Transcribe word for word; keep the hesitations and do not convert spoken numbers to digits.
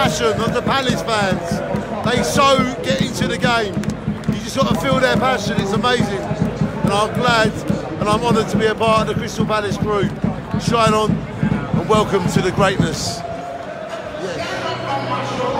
passion of the Palace fans. They so get into the game. You just sort of feel their passion. It's amazing. And I'm glad and I'm honoured to be a part of the Crystal Palace group. Shine on and welcome to the greatness. Yeah.